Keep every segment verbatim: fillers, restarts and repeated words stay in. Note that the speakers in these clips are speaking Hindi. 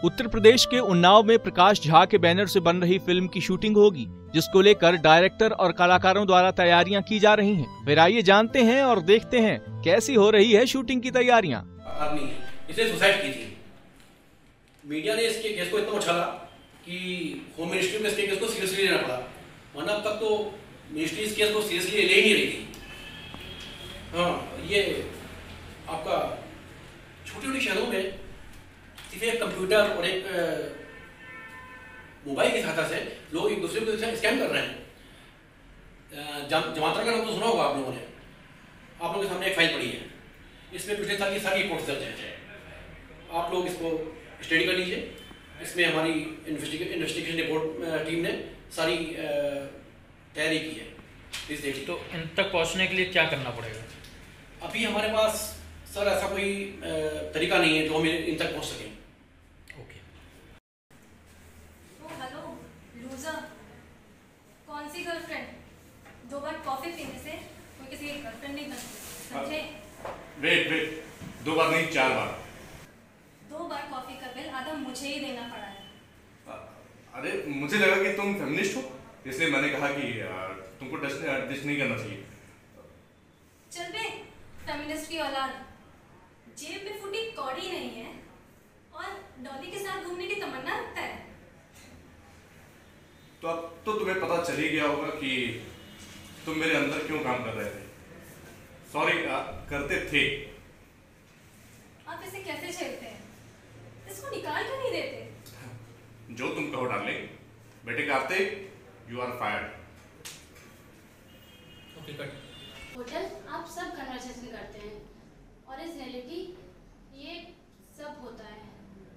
उत्तर प्रदेश के उन्नाव में प्रकाश झा के बैनर से बन रही फिल्म की शूटिंग होगी, जिसको लेकर डायरेक्टर और कलाकारों द्वारा तैयारियां की जा रही हैं। फिर आइए जानते हैं और देखते हैं कैसी हो रही है शूटिंग की तैयारियां। आदमी इसने सुसाइड की थी। मीडिया ने इसके केस को इतना उछाला कि होम मिनिस्ट्री में इसके केस को सीरियसली लेना पड़ा, वरना अब तक तो मिनिस्ट्री इस केस को सीरियसली ले ही नहीं रही थी। हाँ, ये आपका छोटे छोटे शहरों में सिर्फ एक कंप्यूटर और एक मोबाइल की सहायता से लोग एक दूसरे को स्कैम कर रहे हैं। जमात्रा का नाम तो सुना होगा आप लोगों ने, आप लोगों के सामने एक फाइल पड़ी है, इसमें पिछले साल की सारी रिपोर्ट्स दर्ज हैं। आप लोग इसको स्टडी कर लीजिए। इसमें हमारी इन्वेस्टिगेशन रिपोर्ट टीम ने सारी तैयारी की है। प्लीज देखिए। तो इन तक पहुंचने के लिए क्या करना पड़ेगा? अभी हमारे पास सर ऐसा कोई तरीका नहीं है जो हम इन तक पहुंच सकें। ओके। ओ हेलो लूजर, कौन सी गर्लफ्रेंड? दो बार कॉफी पीने से कोई किसी की गर्लफ्रेंड नहीं बनती, समझे? वेट वेट दो बार नहीं, चार बार। दो बार कॉफी का बिल आधा मुझे ही देना पड़ा है। अरे मुझे लगा कि तुम फेमिनिस्ट हो, इसलिए मैंने कहा कि तुमको डिश नहीं करना चाहिए। चल बे फेमिनिस्ट की औलाद, जेब में फूटी कौड़ी नहीं है और डॉली के साथ घूमने की तमन्ना रखता है। तो अब तो तुम्हें पता चल ही गया होगा कि तुम मेरे अंदर क्यों काम कर रहे थे। सॉरी, करते थे। आप इसे कैसे झेलते हैं? इसको निकाल क्यों नहीं देते? जो तुम कहो डार्लिंग। बेटे Kartik, you are fired. Okay cut. Hotel आप सब कन्वर्सेशन करते हैं और इस रियलिटी ये सब होता है,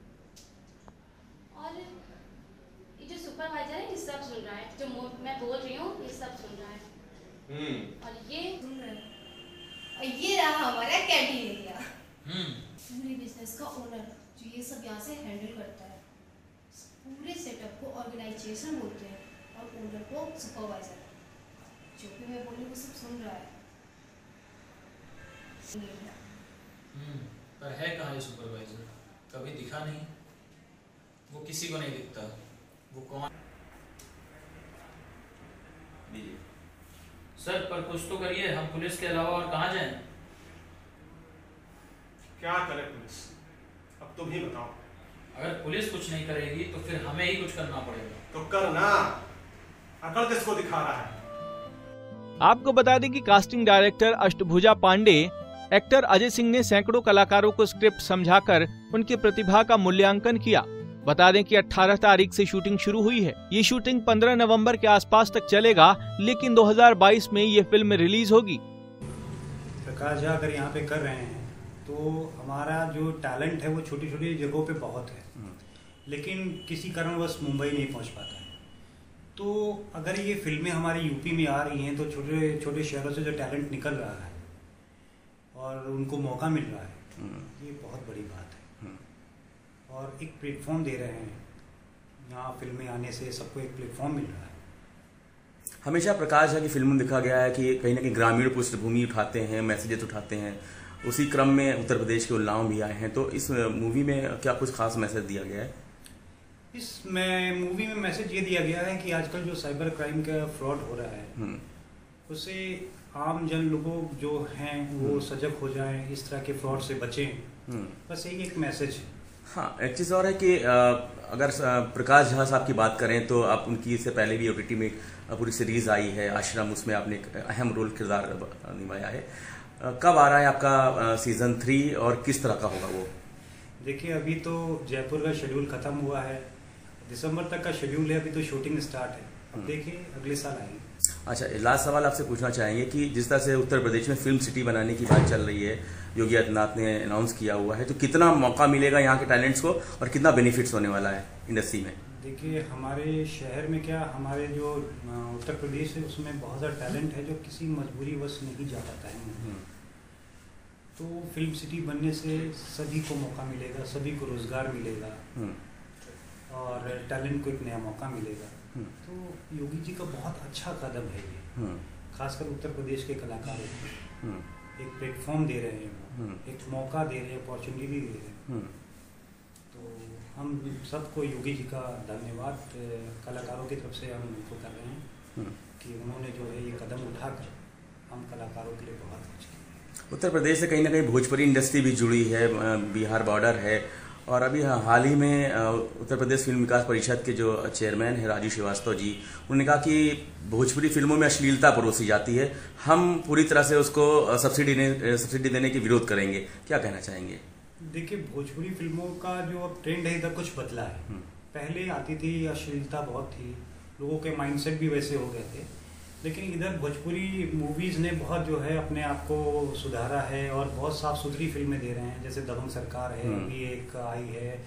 और ये जो सुपरवाइजर है ये सब सुन रहा है, जो मैं बोल रही हूँ ये सब सुन रहा है। हम्म। और ये सुन रहे हैं। और ये रहा हमारा कैंटीन एरिया। हम्म। पूरे बिजनेस का ओनर जो ये सब यहाँ से हैंडल करता है। पूरे सेटअप को ऑर्गेनाइजेशन बोलते हैं और ओनर को सुपरवाइजर। जो भी मैं बोली वो सब सुन रहा है। हम्म। पर है कहाँ ये सुपरवाइजर? कभी दिखा नहीं, वो किसी को नहीं दिखता। वो कौन? सर पर कुछ तो करिए, हम पुलिस के अलावा और कहाँ जाएं? क्या करे पुलिस? अब तुम ही बताओ। अगर पुलिस कुछ नहीं करेगी तो फिर हमें ही कुछ करना पड़ेगा। तो करना। अकड़ किसको दिखा रहा है? आपको बता दें कि casting director Ashtabhuja Pandey, actor Ajay Singh ने सैकड़ों कलाकारों को स्क्रिप्ट समझाकर उनकी प्रतिभा का मूल्यांकन किया। बता दें कि अठारह तारीख से शूटिंग शुरू हुई है। ये शूटिंग पंद्रह नवंबर के आसपास तक चलेगा, लेकिन दो हज़ार बाईस में ये फिल्म रिलीज होगी। प्रकाश झा अगर यहाँ पे कर रहे हैं तो हमारा जो टैलेंट है वो छोटी छोटी जगहों पे बहुत है, लेकिन किसी कारणवश मुंबई नहीं पहुँच पाता है। तो अगर ये फिल्में हमारी यूपी में आ रही हैं तो छोटे छोटे शहरों से जो टैलेंट निकल रहा है और उनको मौका मिल रहा है, ये बहुत बड़ी बात है। और एक प्लेटफॉर्म दे रहे हैं, यहाँ फिल्में आने से सबको एक प्लेटफॉर्म मिल रहा है। हमेशा प्रकाश झा की फिल्म में देखा गया है कि कहीं ना कहीं ग्रामीण पृष्ठभूमि उठाते हैं, मैसेजेस उठाते हैं। उसी क्रम में उत्तर प्रदेश के उन्नाव भी आए हैं, तो इस मूवी में क्या कुछ खास मैसेज दिया गया है? इसमें मूवी में मैसेज ये दिया गया है कि आजकल जो साइबर क्राइम का फ्रॉड हो रहा है उससे आम जन लोगों जो हैं वो सजग हो जाएं, इस तरह के फ्रॉड से बचें। बस यही एक मैसेज है। हाँ, एक चीज़ और है कि अगर प्रकाश झा साहब की बात करें तो आप उनकी इससे पहले भी ओटीटी में पूरी सीरीज आई है आश्रम, उसमें आपने एक अहम रोल किरदार निभाया है। कब आ रहा है आपका सीजन थ्री और किस तरह का होगा वो? देखिए, अभी तो जयपुर का शेड्यूल खत्म हुआ है, दिसंबर तक का शेड्यूल है, अभी तो शूटिंग स्टार्ट है। अब देखिए अगले साल आएंगे। अच्छा, लास्ट सवाल आपसे पूछना चाहेंगे कि जिस तरह से उत्तर प्रदेश में फिल्म सिटी बनाने की बात चल रही है, योगी आदित्यनाथ ने अनाउंस किया हुआ है, तो कितना मौका मिलेगा यहाँ के टैलेंट्स को और कितना बेनिफिट्स होने वाला है इंडस्ट्री में? देखिए, हमारे शहर में क्या, हमारे जो उत्तर प्रदेश है उसमें बहुत ज़्यादा टैलेंट है जो किसी मजबूरी वश नहीं जा पाता है। तो फिल्म सिटी बनने से सभी को मौका मिलेगा, सभी को रोजगार मिलेगा और टैलेंट को एक नया मौका मिलेगा। तो योगी जी का बहुत अच्छा कदम है ये, खासकर उत्तर प्रदेश के कलाकारों को एक प्लेटफॉर्म दे रहे हैं, एक मौका दे रहे हैं, अपॉर्चुनिटी दे रहे हैं। तो हम सबको योगी जी का धन्यवाद कलाकारों की तरफ से हम उनको कर रहे हैं कि उन्होंने जो है ये कदम उठाकर हम कलाकारों के लिए बहुत कुछ किया। उत्तर प्रदेश से कहीं ना कहीं भोजपुरी इंडस्ट्री भी जुड़ी है, बिहार बॉर्डर है, और अभी हाल ही में उत्तर प्रदेश फिल्म विकास परिषद के जो चेयरमैन है राजू श्रीवास्तव जी, उन्होंने कहा कि भोजपुरी फिल्मों में अश्लीलता परोसी जाती है, हम पूरी तरह से उसको सब्सिडी ने सब्सिडी देने की विरोध करेंगे। क्या कहना चाहेंगे? देखिए, भोजपुरी फिल्मों का जो अब ट्रेंड है इधर कुछ बदला है। पहले आती थी अश्लीलता बहुत थी, लोगों के माइंडसेट भी वैसे हो गए थे, लेकिन इधर भोजपुरी मूवीज़ ने बहुत जो है अपने आप को सुधारा है और बहुत साफ सुथरी फिल्में दे रहे हैं। जैसे दबंग सरकार है, अभी एक आई है,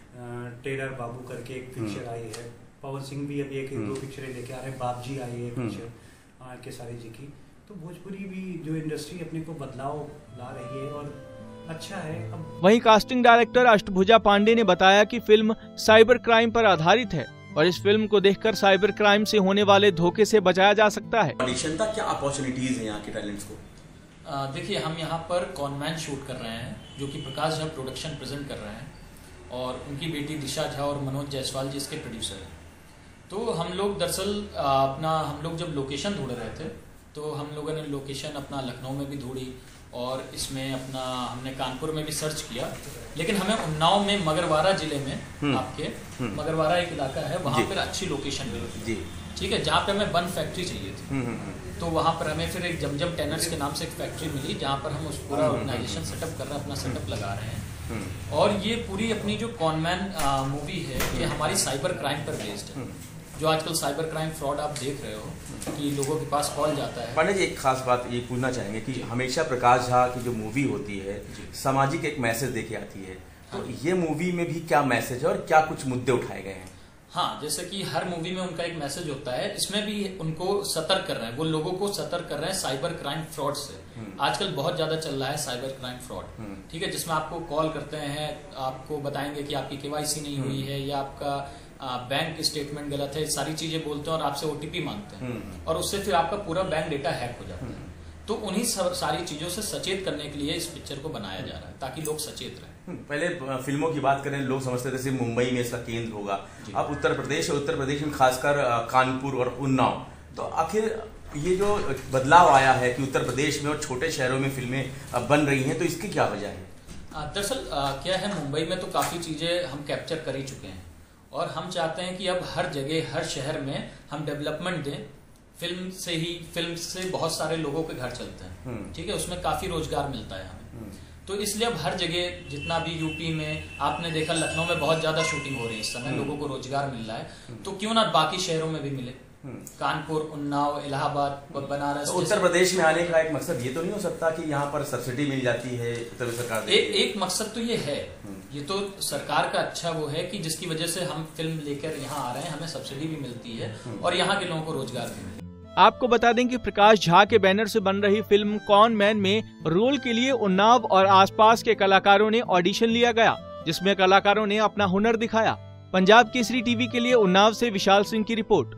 टेलर बाबू करके एक पिक्चर आई है, पवन सिंह भी अभी एक दो पिक्चरें लेके आ रहे हैं, बाप जी आई है पिक्चर आर के सारी जी की। तो भोजपुरी भी जो इंडस्ट्री अपने को बदलाव ला रही है और अच्छा है। अब वहीं कास्टिंग डायरेक्टर अष्टभुजा पांडे ने बताया कि फिल्म साइबर क्राइम पर आधारित है और इस फिल्म को देखकर साइबर क्राइम से होने वाले धोखे से बचाया जा सकता है। ऑडिशन तक क्या अपॉर्चुनिटीज हैं यहाँ के टैलेंट्स को? देखिए, हम यहाँ पर कॉनमैन शूट कर रहे हैं जो कि प्रकाश झा प्रोडक्शन प्रेजेंट कर रहे हैं और उनकी बेटी दिशा झा और मनोज जायसवाल जी इसके प्रोड्यूसर हैं। तो हम लोग दरअसल अपना हम लोग जब लोकेशन ढूंढ रहे थे तो हम लोगों ने लोकेशन अपना लखनऊ में भी ढूंढी और इसमें अपना हमने कानपुर में भी सर्च किया, लेकिन हमें उन्नाव में मगरवाड़ा जिले में आपके मगरवाड़ा एक इलाका है, वहाँ पर अच्छी लोकेशन मिली, ठीक है, जहाँ पे हमें बन फैक्ट्री चाहिए थी। तो वहाँ पर हमें फिर एक जमजम टेनर्स के नाम से एक फैक्ट्री मिली जहाँ पर हम उस पूरा ऑर्गेनाइजेशन सेटअप कर रहे हैं, अपना सेटअप लगा रहे हैं। और ये पूरी अपनी जो कॉनमैन मूवी है ये हमारी साइबर क्राइम पर बेस्ड है। जो आजकल साइबर क्राइम फ्रॉड आप देख रहे हो कि लोगों के पास कॉल जाता है। पांडे जी, एक खास बात ये पूछना चाहेंगे कि हमेशा प्रकाश झा की जो मूवी होती है सामाजिक एक मैसेज देके आती है, तो ये मूवी में भी क्या मैसेज है और क्या कुछ मुद्दे उठाए गए हैं? हाँ, जैसे कि हर मूवी में उनका एक मैसेज होता है, इसमें भी उनको सतर्क कर रहे हैं, वो लोगों को सतर्क कर रहे हैं साइबर क्राइम फ्रॉड से। आजकल बहुत ज्यादा चल रहा है साइबर क्राइम फ्रॉड, ठीक है, जिसमें आपको कॉल करते हैं, आपको बताएंगे कि आपकी केवाईसी नहीं हुई है या आपका बैंक स्टेटमेंट गलत है, सारी चीजें बोलते हैं और आपसे ओटीपी मांगते हैं और उससे फिर आपका पूरा बैंक डेटा हैक हो जाता है। तो उन्हीं सारी चीजों से सचेत करने के लिए इस पिक्चर को बनाया जा रहा है ताकि लोग सचेत रहें। पहले फिल्मों की बात करें, लोग समझते थे सिर्फ मुंबई में इसका केंद्र होगा, अब उत्तर प्रदेश और उत्तर प्रदेश में खासकर कानपुर और उन्नाव, तो आखिर ये जो बदलाव आया है कि उत्तर प्रदेश में और छोटे शहरों में फिल्में बन रही हैं, तो इसकी क्या वजह है? दरअसल क्या है, मुंबई में तो काफी चीजें हम कैप्चर कर ही चुके हैं और हम चाहते हैं कि अब हर जगह हर शहर में हम डेवलपमेंट दें। फिल्म से ही फिल्म से बहुत सारे लोगों के घर चलते हैं, ठीक है, उसमें काफी रोजगार मिलता है हमें। तो इसलिए अब हर जगह जितना भी यूपी में आपने देखा, लखनऊ में बहुत ज्यादा शूटिंग हो रही है इस समय, लोगों को रोजगार मिल रहा है, तो क्यों ना बाकी शहरों में भी मिले। कानपुर, उन्नाव, इलाहाबाद, बनारस। तो उत्तर प्रदेश में आने का एक मकसद ये तो नहीं हो सकता कि यहाँ पर सब्सिडी मिल जाती है उत्तर सरकार? ए, एक मकसद तो ये है, ये तो सरकार का अच्छा वो है कि जिसकी वजह से हम फिल्म लेकर यहाँ आ रहे हैं, हमें सब्सिडी भी मिलती है और यहाँ के लोगों को रोजगार भी मिलता है। आपको बता दें कि प्रकाश झा के बैनर से बन रही फिल्म कॉन मैन में रोल के लिए उन्नाव और आसपास के कलाकारों ने ऑडिशन लिया गया, जिसमें कलाकारों ने अपना हुनर दिखाया। पंजाब केसरी टीवी के लिए उन्नाव से विशाल सिंह की रिपोर्ट।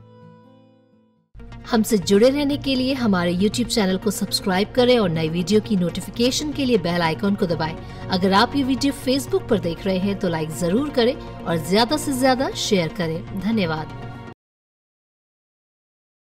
हमसे जुड़े रहने के लिए हमारे यूट्यूब चैनल को सब्सक्राइब करें और नई वीडियो की नोटिफिकेशन के लिए बेल आइकॉन को दबाएं। अगर आप ये वीडियो फेसबुक पर देख रहे हैं तो लाइक जरूर करें और ज्यादा से ज्यादा शेयर करें। धन्यवाद।